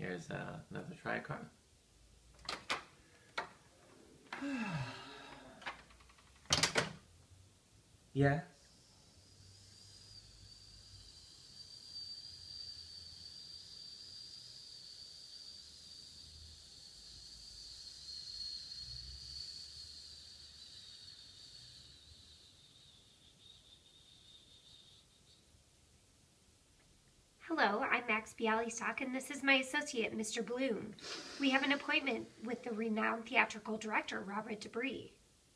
Here's another try, Carmen. Yes. Hello, I'm Max Bialystock, and this is my associate, Mr. Bloom. We have an appointment with the renowned theatrical director, Robert Debris.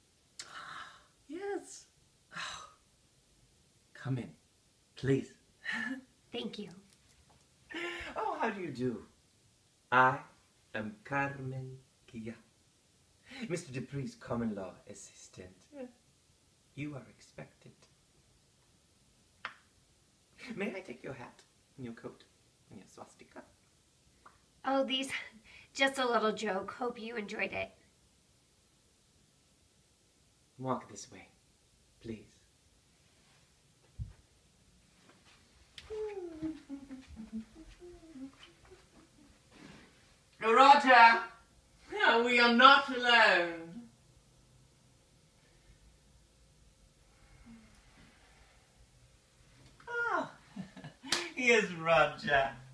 Yes. Oh. Come in, please. Thank you. Oh, how do you do? I am Carmen Take, Mr. Debris' common law assistant. You are expected. May I take your hat and your coat and your swastika? Oh, these, just a little joke. Hope you enjoyed it. Walk this way, please. Roger! No, we are not alone. Ah, here's Roger.